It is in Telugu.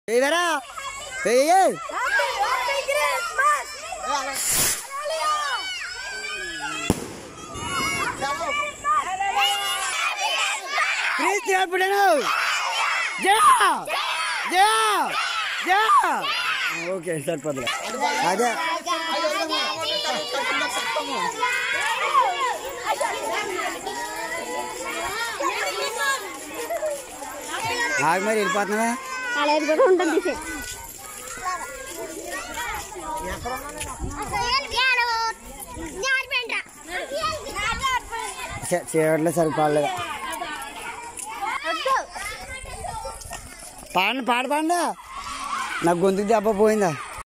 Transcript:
ఏదరా ఓకే సరిపోతుంది అదే ఆగు మరి వెళ్ళిపోతున్నావా చేయట్లే సరిపోలేదు పాడండి పాడండి నాకు గొంతుకు దెబ్బ పోయిందా